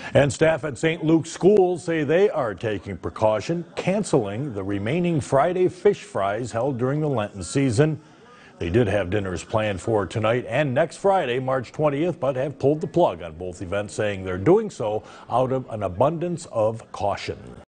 And staff at St. Luke's schools say they are taking precaution, canceling the remaining Friday fish fries held during the Lenten season. They did have dinners planned for tonight and next Friday, March 20th, but have pulled the plug on both events, saying they're doing so out of an abundance of caution.